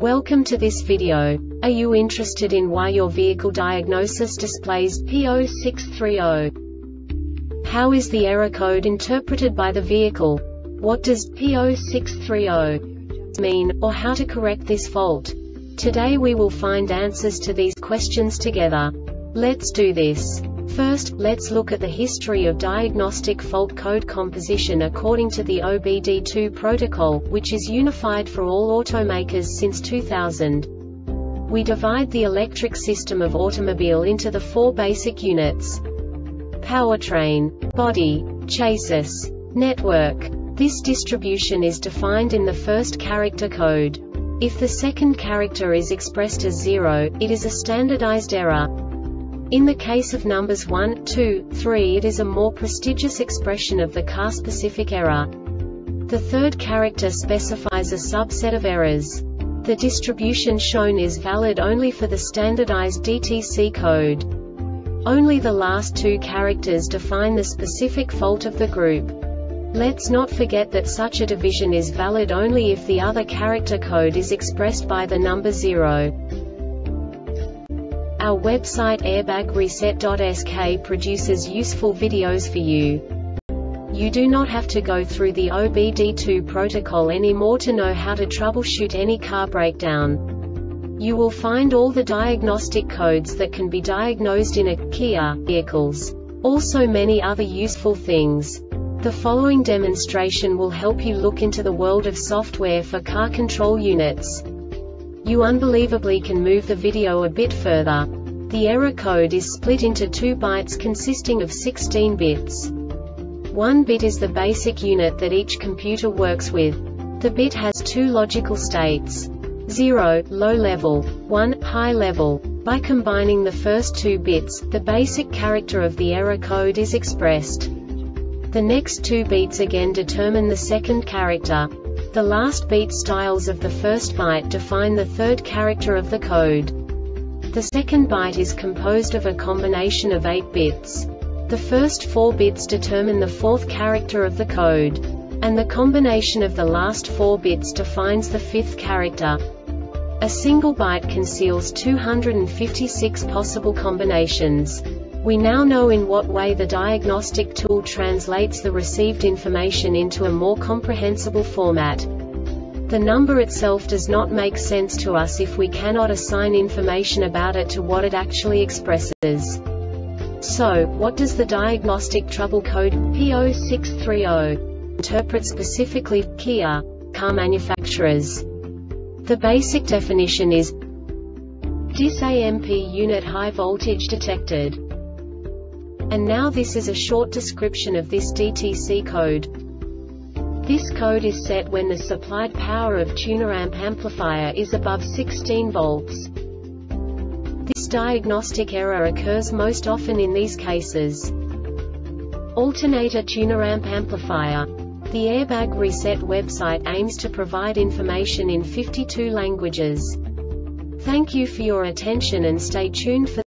Welcome to this video. Are you interested in why your vehicle diagnosis displays P0630? How is the error code interpreted by the vehicle? What does P0630 mean, or how to correct this fault? Today we will find answers to these questions together. Let's do this. First, let's look at the history of diagnostic fault code composition according to the OBD2 protocol, which is unified for all automakers since 2000. We divide the electric system of automobile into the four basic units: powertrain, body, chassis, network. This distribution is defined in the first character code. If the second character is expressed as 0, it is a standardized error. In the case of numbers 1, 2, 3, it is a more prestigious expression of the car-specific error. The third character specifies a subset of errors. The distribution shown is valid only for the standardized DTC code. Only the last two characters define the specific fault of the group. Let's not forget that such a division is valid only if the other character code is expressed by the number 0. Our website airbagreset.sk produces useful videos for you. You do not have to go through the OBD2 protocol anymore to know how to troubleshoot any car breakdown. You will find all the diagnostic codes that can be diagnosed in a Kia vehicles. Also many other useful things. The following demonstration will help you look into the world of software for car control units. You unbelievably can move the video a bit further. The error code is split into 2 bytes consisting of 16 bits. 1 bit is the basic unit that each computer works with. The bit has 2 logical states: 0, low level, 1, high level. By combining the first 2 bits, the basic character of the error code is expressed. The next 2 beats again determine the second character. The last beat styles of the first byte define the third character of the code. The second byte is composed of a combination of 8 bits. The first 4 bits determine the fourth character of the code. And the combination of the last 4 bits defines the fifth character. A single byte conceals 256 possible combinations. We now know in what way the diagnostic tool translates the received information into a more comprehensible format. The number itself does not make sense to us if we cannot assign information about it to what it actually expresses. So, what does the diagnostic trouble code P0630 interpret specifically for Kia car manufacturers? The basic definition is DIS-AMP unit high voltage detected. And now this is a short description of this DTC code. This code is set when the supplied power of tuner-amp amplifier is above 16 volts. This diagnostic error occurs most often in these cases: alternator tuner-amp amplifier. The Airbag Reset website aims to provide information in 52 languages. Thank you for your attention and stay tuned for